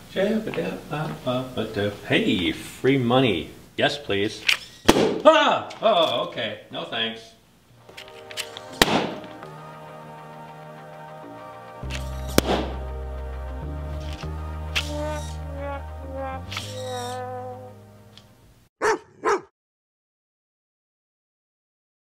Hey, free money. Yes, please. Ah! Oh, okay. No thanks.